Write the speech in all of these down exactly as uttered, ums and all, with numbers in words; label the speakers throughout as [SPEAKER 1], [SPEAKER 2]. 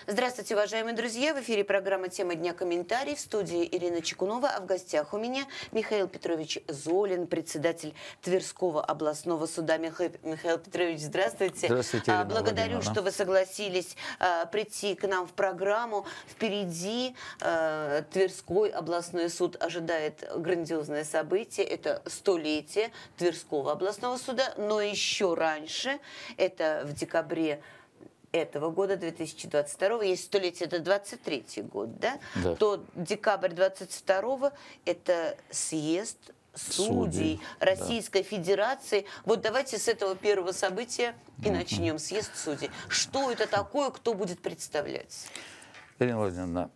[SPEAKER 1] Здравствуйте, уважаемые друзья! В эфире программа «Тема дня. Комментарий». В студии Ирина Чекунова, а в гостях у меня Михаил Петрович Золин, председатель Тверского областного суда. Михаил, Михаил Петрович, здравствуйте.
[SPEAKER 2] Здравствуйте, Ирина
[SPEAKER 1] Благодарю, что вы согласились а, прийти к нам в программу. Впереди а, Тверской областной суд ожидает грандиозное событие. Это столетие Тверского областного суда, но еще раньше, это в декабре этого года, две тысячи двадцать второго, если столетие это двадцать третий год, да?
[SPEAKER 2] Да.
[SPEAKER 1] То декабрь двадцать второго это съезд судей, судей Российской да. Федерации. Вот давайте с этого первого события и uh-huh. начнем. Съезд судей. Что это такое, кто будет представлять?
[SPEAKER 2] Ирина Владимировна,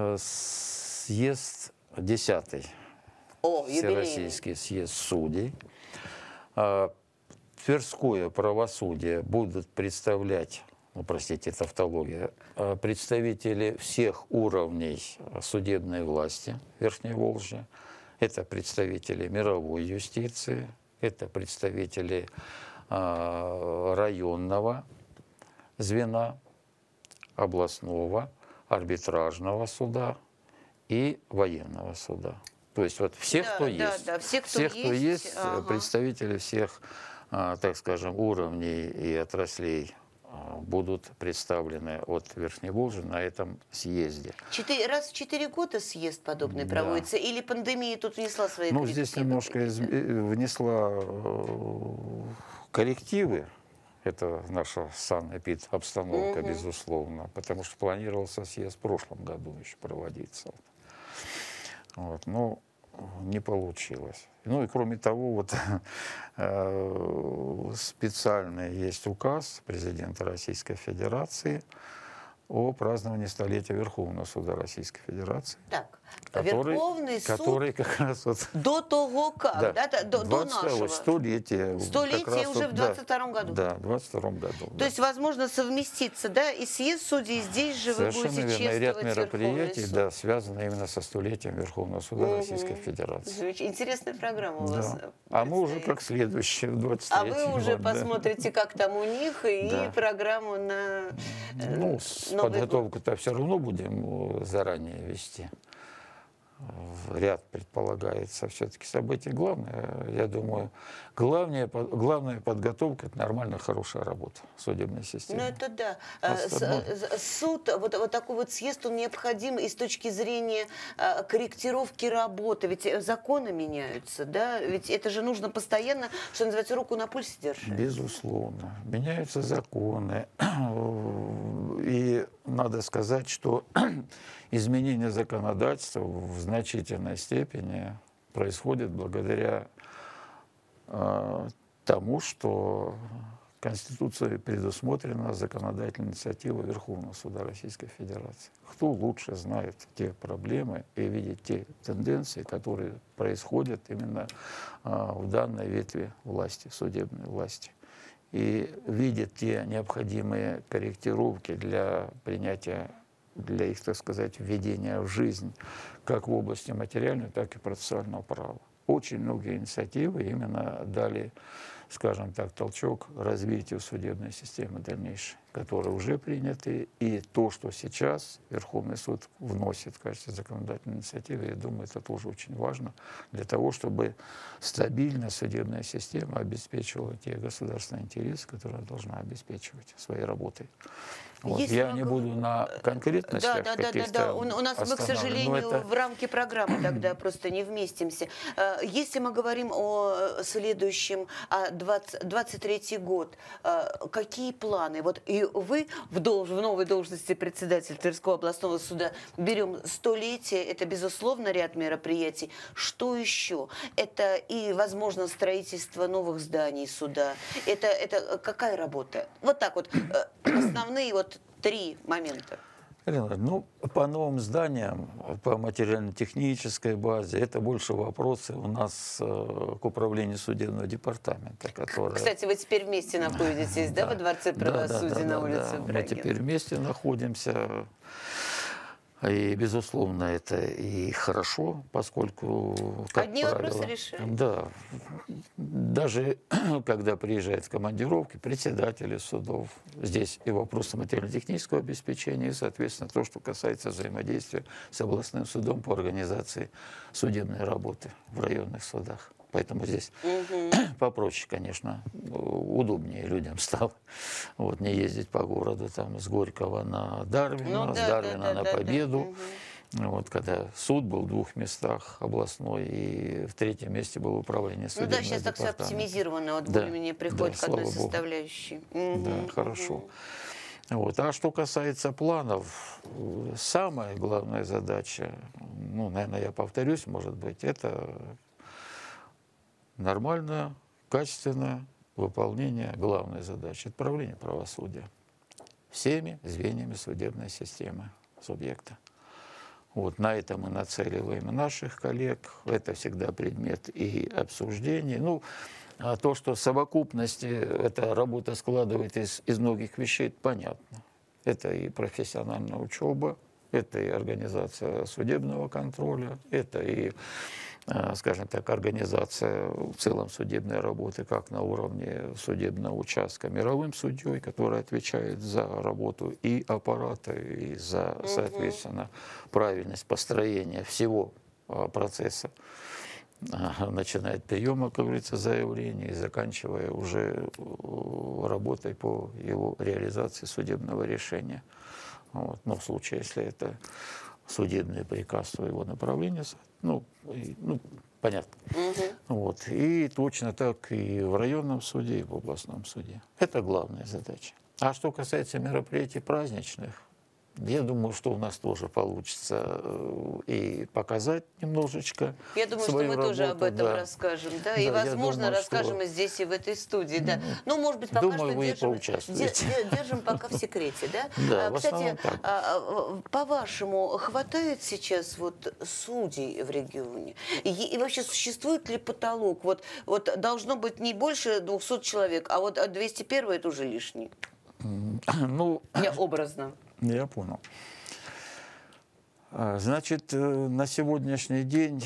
[SPEAKER 2] съезд десятый.
[SPEAKER 1] О,
[SPEAKER 2] Всероссийский съезд судей. Тверское правосудие будут представлять, ну, простите, тавтология, представители всех уровней судебной власти Верхней Волжья. Это представители мировой юстиции, это представители а, районного звена, областного, арбитражного суда и военного суда. То есть вот все,
[SPEAKER 1] да,
[SPEAKER 2] кто
[SPEAKER 1] да,
[SPEAKER 2] есть,
[SPEAKER 1] да, все, кто
[SPEAKER 2] все,
[SPEAKER 1] есть,
[SPEAKER 2] кто есть
[SPEAKER 1] ага.
[SPEAKER 2] представители всех, а, так скажем, уровней и отраслей будут представлены от Верхней Волжи на этом съезде.
[SPEAKER 1] Четыре, раз в четыре года съезд подобный да. проводится? Или пандемия тут внесла свои
[SPEAKER 2] ну,
[SPEAKER 1] коррективы?
[SPEAKER 2] Здесь немножко из... внесла коррективы. Это наша санэпид-обстановка, угу. безусловно. Потому что планировался съезд в прошлом году еще проводиться. Вот. Но не получилось. Ну и кроме того, вот специальный есть указ президента Российской Федерации о праздновании столетия Верховного суда Российской Федерации.
[SPEAKER 1] Так,
[SPEAKER 2] который,
[SPEAKER 1] Верховный суд
[SPEAKER 2] который как раз вот
[SPEAKER 1] до того как, да, да, до, до нашего
[SPEAKER 2] столетия.
[SPEAKER 1] Столетие уже
[SPEAKER 2] вот,
[SPEAKER 1] в двадцать втором
[SPEAKER 2] да,
[SPEAKER 1] году.
[SPEAKER 2] Да, в двадцать втором году.
[SPEAKER 1] То
[SPEAKER 2] да.
[SPEAKER 1] есть возможно совместиться, да, и съезд судей здесь же
[SPEAKER 2] Совершенно
[SPEAKER 1] вы будете
[SPEAKER 2] верно. И ряд
[SPEAKER 1] чествовать
[SPEAKER 2] мероприятий, да, связаны именно со столетием Верховного суда угу. Российской Федерации.
[SPEAKER 1] Интересная программа у
[SPEAKER 2] да.
[SPEAKER 1] вас.
[SPEAKER 2] А мы уже как следующий, в двадцать третьем.
[SPEAKER 1] А вы уже
[SPEAKER 2] год,
[SPEAKER 1] посмотрите, да. как там у них, и
[SPEAKER 2] да.
[SPEAKER 1] программу на
[SPEAKER 2] Ну, с подготовкой-то все равно будем заранее вести. Ряд предполагается все-таки событий. Главное, я думаю, главное, главная подготовка – это нормальная, хорошая работа судебной системы.
[SPEAKER 1] Ну, это да. Остальное... Суд, вот, вот такой вот съезд, он необходим и с точки зрения корректировки работы. Ведь законы меняются, да? Ведь это же нужно постоянно, что называется, руку на пульсе держать.
[SPEAKER 2] Безусловно. Меняются законы. И надо сказать, что изменение законодательства в значительной степени происходит благодаря э, тому, что Конституцией предусмотрена законодательная инициатива Верховного суда Российской Федерации. Кто лучше знает те проблемы и видит те тенденции, которые происходят именно э, в данной ветви власти, судебной власти. И видит те необходимые корректировки для принятия, для их, так сказать, введения в жизнь, как в области материального, так и процессуального права. Очень многие инициативы именно дали, скажем так, толчок развитию судебной системы дальнейшей, которые уже приняты, и то, что сейчас Верховный суд вносит в качестве законодательной инициативы, я думаю, это тоже очень важно для того, чтобы стабильная судебная система обеспечивала те государственные интересы, которые она должна обеспечивать своей работой. Вот. Я мы... не буду на конкретностях
[SPEAKER 1] да, да, да, да, да. У, у нас мы, к сожалению, это... в рамки программы тогда просто не вместимся. Если мы говорим о следующем, о двадцать третий год, какие планы? Вот и вы в, долж... в новой должности председатель Тверского областного суда берем столетие, это, безусловно, ряд мероприятий. Что еще? Это и, возможно, строительство новых зданий суда. Это, это какая работа? Вот так вот, основные вот три момента.
[SPEAKER 2] Ну, по новым зданиям, по материально-технической базе, это больше вопросы у нас э, к управлению судебного департамента. Которое...
[SPEAKER 1] Кстати, вы теперь вместе находитесь, да, да во Дворце правосудия, да, да, да, на улице
[SPEAKER 2] да,
[SPEAKER 1] Брагина?
[SPEAKER 2] Мы теперь вместе находимся. И, безусловно, это и хорошо, поскольку, как
[SPEAKER 1] Одни
[SPEAKER 2] правило,
[SPEAKER 1] вопросы решают.
[SPEAKER 2] Да, даже когда приезжают в командировки председатели судов, здесь и вопросы материально-технического обеспечения, и, соответственно, то, что касается взаимодействия с областным судом по организации судебной работы в районных судах. Поэтому здесь угу. попроще, конечно, удобнее людям стало. Вот, не ездить по городу там, с Горького на Дарвина, ну, да, с Дарвина да, да, на да, Победу. Да, угу. Вот, когда суд был в двух местах, областной, и в третьем месте было управление судебного
[SPEAKER 1] департамента. Ну да, сейчас так все оптимизировано, вот
[SPEAKER 2] да,
[SPEAKER 1] более-менее приходит
[SPEAKER 2] да,
[SPEAKER 1] к одной составляющей.
[SPEAKER 2] Угу, да, угу. хорошо. Вот. А что касается планов, самая главная задача, ну, наверное, я повторюсь, может быть, это нормальное, качественное выполнение главной задачи – отправление правосудия всеми звеньями судебной системы субъекта. Вот на это мы нацеливаем наших коллег, это всегда предмет и обсуждений. Ну, а то, что в совокупности эта работа складывает из, из многих вещей, понятно. Это и профессиональная учеба, это и организация судебного контроля, это и, скажем так, организация в целом судебной работы как на уровне судебного участка мировым судьей, который отвечает за работу и аппарата, и за, соответственно, правильность построения всего процесса, начиная от приема, как говорится, заявления и заканчивая уже работой по его реализации судебного решения. Вот. Но в случае, если это судебный приказ своего направления, ну, и, ну понятно. Угу. Вот. И точно так и в районном суде, и в областном суде. Это главная задача. А что касается мероприятий праздничных, я думаю, что у нас тоже получится и показать немножечко.
[SPEAKER 1] Я думаю,
[SPEAKER 2] свою
[SPEAKER 1] что мы
[SPEAKER 2] работу,
[SPEAKER 1] тоже об этом
[SPEAKER 2] да.
[SPEAKER 1] расскажем, да,
[SPEAKER 2] да
[SPEAKER 1] и, возможно,
[SPEAKER 2] думаю,
[SPEAKER 1] расскажем
[SPEAKER 2] что...
[SPEAKER 1] и здесь, и в этой студии, да. Ну, может быть, пока
[SPEAKER 2] думаю,
[SPEAKER 1] что
[SPEAKER 2] вы
[SPEAKER 1] держим,
[SPEAKER 2] поучаствуете.
[SPEAKER 1] держим пока в секрете, да.
[SPEAKER 2] Да,
[SPEAKER 1] кстати,
[SPEAKER 2] в
[SPEAKER 1] по-вашему, хватает сейчас вот судей в регионе? И, и вообще существует ли потолок? Вот, вот должно быть не больше двухсот человек, а вот двести первый это уже лишний.
[SPEAKER 2] Ну,
[SPEAKER 1] я образно.
[SPEAKER 2] Я понял. Значит, на сегодняшний день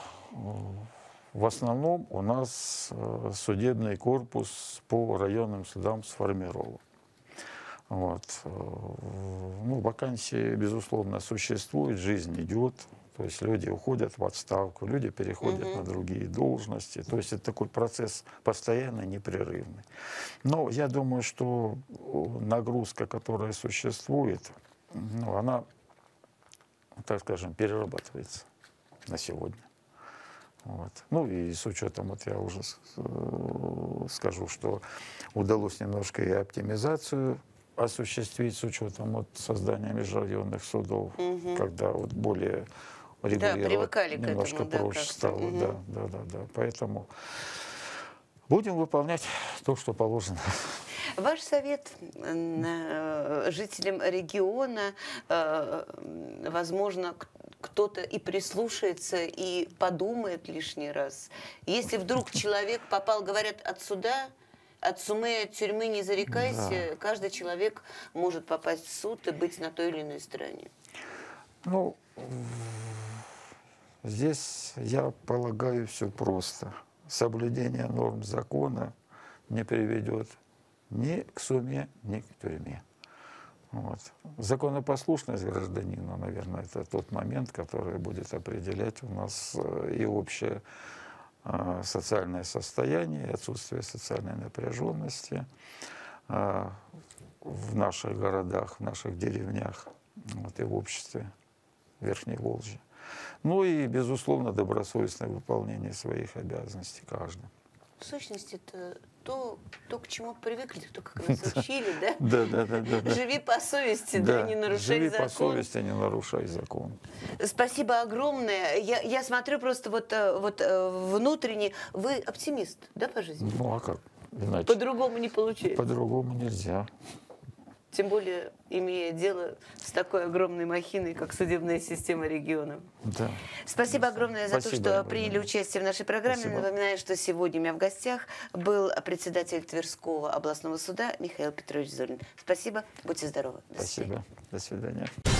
[SPEAKER 2] в основном у нас судебный корпус по районным судам сформирован. Вот. Ну, вакансии, безусловно, существуют, жизнь идет. То есть люди уходят в отставку, люди переходят угу. на другие должности. То есть это такой процесс постоянно непрерывный. Но я думаю, что нагрузка, которая существует, ну, она, так скажем, перерабатывается на сегодня. Вот. Ну и с учетом, вот я уже скажу, что удалось немножко и оптимизацию осуществить с учетом вот создания межрайонных судов, угу. когда вот более регулировать
[SPEAKER 1] да,
[SPEAKER 2] немножко
[SPEAKER 1] этому,
[SPEAKER 2] проще
[SPEAKER 1] да,
[SPEAKER 2] стало.
[SPEAKER 1] угу.
[SPEAKER 2] Да, да, да, да. Поэтому будем выполнять то, что положено.
[SPEAKER 1] Ваш совет жителям региона, возможно, кто-то и прислушается, и подумает лишний раз. Если вдруг человек попал, говорят, от суда, от сумы, от тюрьмы не зарекайся, да. каждый человек может попасть в суд и быть на той или иной стороне.
[SPEAKER 2] Ну, здесь, я полагаю, все просто. Соблюдение норм закона не приведет ни к суме, ни к тюрьме. Вот. Законопослушность гражданина, наверное, это тот момент, который будет определять у нас и общее социальное состояние, отсутствие социальной напряженности в наших городах, в наших деревнях, вот, и в обществе Верхней Волжьи. Ну и, безусловно, добросовестное выполнение своих обязанностей каждым.
[SPEAKER 1] В сущности, это то, то, к чему привыкли, то, как нас учили, да?
[SPEAKER 2] Да, да, да, да.
[SPEAKER 1] Живи по совести, да, не нарушай закон.
[SPEAKER 2] Живи по совести, не нарушай закон.
[SPEAKER 1] Спасибо огромное. Я, я смотрю просто вот, вот внутренне. Вы оптимист, да, по жизни?
[SPEAKER 2] Ну, а как? Иначе.
[SPEAKER 1] По-другому не получается.
[SPEAKER 2] По-другому нельзя.
[SPEAKER 1] Тем более, имея дело с такой огромной махиной, как судебная система региона.
[SPEAKER 2] Да.
[SPEAKER 1] Спасибо огромное за
[SPEAKER 2] Спасибо,
[SPEAKER 1] то, что
[SPEAKER 2] огромное.
[SPEAKER 1] приняли участие в нашей программе.
[SPEAKER 2] Спасибо.
[SPEAKER 1] Напоминаю, что сегодня у меня в гостях был председатель Тверского областного суда Михаил Петрович Зорин. Спасибо, будьте здоровы.
[SPEAKER 2] До Спасибо. Свидания. До свидания.